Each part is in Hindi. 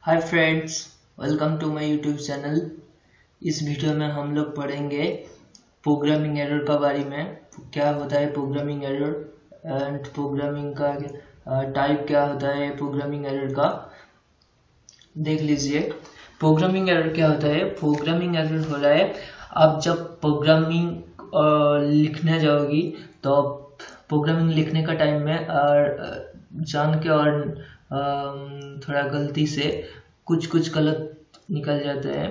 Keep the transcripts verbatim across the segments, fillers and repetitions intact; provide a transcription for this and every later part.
Hi friends, welcome to my YouTube channel. इस वीडियो में हम लोग पढ़ेंगे प्रोग्रामिंग एरर का बारे में। क्या होता है प्रोग्रामिंग एरर एंड प्रोग्रामिंग का टाइप क्या होता है प्रोग्रामिंग एरर का, देख लीजिए। प्रोग्रामिंग एरर क्या होता है? प्रोग्रामिंग एरर हो रहा है आप जब प्रोग्रामिंग लिखने जाओगी तो प्रोग्रामिंग लिखने का टाइम में और जान के और थोड़ा गलती से कुछ कुछ गलत निकल जाता है।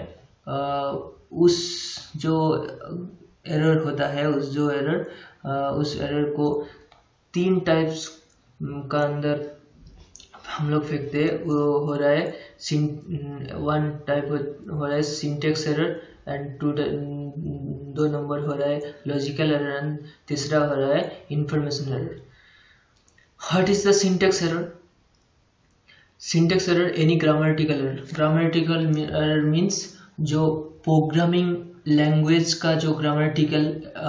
उस जो एरर होता है उस जो एरर उस एरर को तीन टाइप्स का अंदर हम लोग फेंकते हैं। वो हो रहा है वन टाइप हो रहा है सिंटेक्स एरर एंड टू दो नंबर हो रहा है लॉजिकल एरर एंड तीसरा हो रहा है information error. What is the syntax error? Syntax error any grammatical error. Grammatical error means जो प्रोग्रामिंग लैंग्वेज का जो ग्रामेटिकल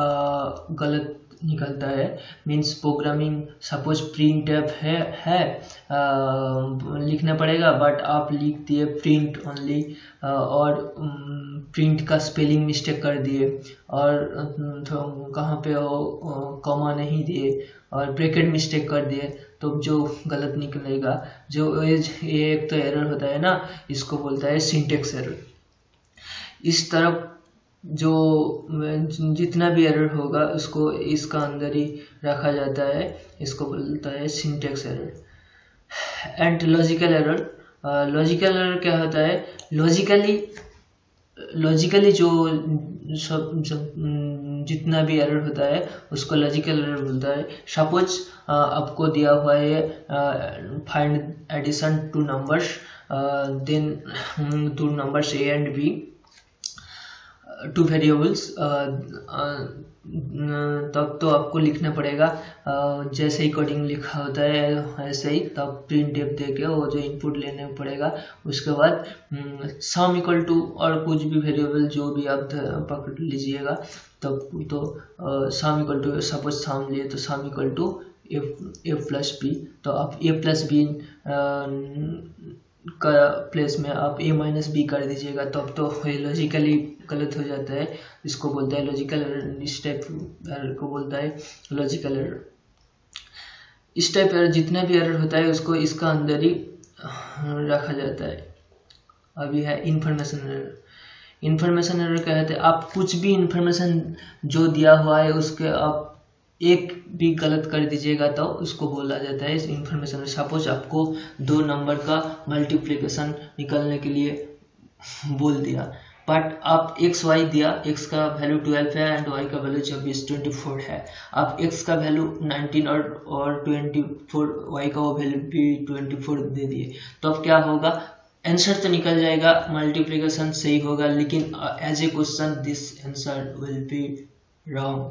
गलत निकलता है। Means programming suppose print f है है आ, लिखना पड़ेगा बट आप लिख दिए प्रिंट ओनली और प्रिंट का स्पेलिंग मिस्टेक कर दिए और तो कहाँ पे हो कॉमा नहीं दिए और ब्रैकेट मिस्टेक कर दिए तो जो गलत निकलेगा जो ये एक तो एरर होता है ना, इसको बोलता है सिंटेक्स एरर। इस तरफ जो जितना भी एरर होगा उसको इसका अंदर ही रखा जाता है, इसको बोलता है syntax error. And logical error, logical error क्या होता है? लॉजिकली लॉजिकली जो सब जितना भी एरर होता है उसको लॉजिकल एरर बोलता है। सपोज आपको दिया हुआ है find addition two numbers, then two numbers A and B, two variables, तब तो आपको लिखना पड़ेगा जैसे ही कोडिंग लिखा होता है ऐसे ही, तब प्रिंट एफ दे के वो जो इनपुट लेने पड़ेगा। उसके बाद सम इक्वल टू और कुछ भी वेरिएबल जो भी आप पकड़ लीजिएगा तब तो sum equal to suppose sum लिए तो sum equal to f A plus B, तो आप ए प्लस बी का प्लेस में आप a माइनस बी कर दीजिएगा तब तो लॉजिकली गलत हो जाता है, इसको बोलता है लॉजिकल एरर। इस टाइप एरर को बोलता है लॉजिकल एरर। इस टाइप एरर जितना भी एरर होता है उसको इसका अंदर ही रखा जाता है। अभी है इंफॉर्मेशन एरर। इंफॉर्मेशन एरर क्या कहते हैं? आप कुछ भी इंफॉर्मेशन जो दिया हुआ है उसके आप एक भी गलत कर दीजिएगा तो उसको बोला जाता है इंफॉर्मेशन। सपोज आपको दो नंबर का मल्टीप्लिकेशन निकालने के लिए बोल दिया बट आप एक्स वाई दिया, x का वैल्यू ट्वेल्व है एंड y का वैल्यू चौबीस ट्वेंटी फोर है। आप x का वैल्यू नाइनटीन और और ट्वेंटी फोर y का वो वैल्यू भी ट्वेंटी फोर दे दिए तो अब क्या होगा? आंसर तो निकल जाएगा, मल्टीप्लिकेशन सही होगा, लेकिन as a question this answer will be wrong.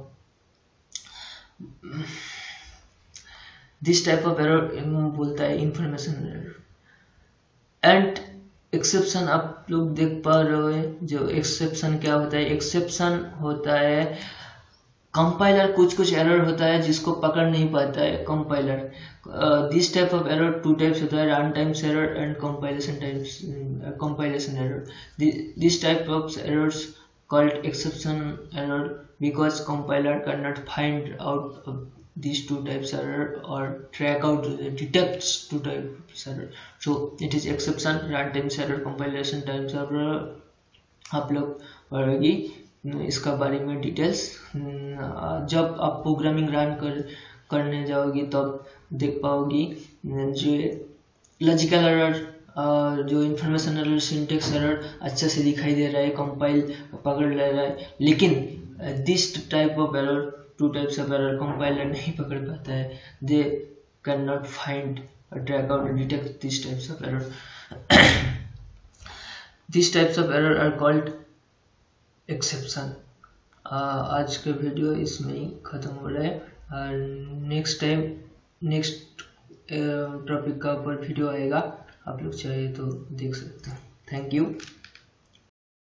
This type of error बोलता है इंफॉर्मेशन एरर। एंड एक्सेप्शन आप लोग देख पा रहे हैं। जो एक्सेप्शन क्या होता है? एक्सेप्शन होता है कंपाइलर, कुछ कुछ एरर होता है जिसको पकड़ नहीं पाता है compiler. This type of error two types होता है, run times error and compilation times compilation error. This type of errors called exception error because compiler cannot find out these two types error or track out detects two types error, so it is exception, runtime error, compilation times error। आप लोग पढ़ेगी इसका बारे में डिटेल्स। जब आप प्रोग्रामिंग रन कर करने जाओगी तब देख पाओगी जो लॉजिकल एरर और जो इंफॉर्मेशन एरर, सिंटेक्स एरर अच्छे से दिखाई दे रहा है, कंपाइल पकड़ ले रहा है, लेकिन this type of error, two types of error compiler नहीं पकड़ पाता है। They can not find track out detect this types of error. This types of error are called exception. आज का वीडियो इसमें ही खत्म हो रहा है और नेक्स्ट टाइम नेक्स्ट टॉपिक का ऊपर वीडियो आएगा, आप लोग चाहिए तो देख सकते हैं। Thank you.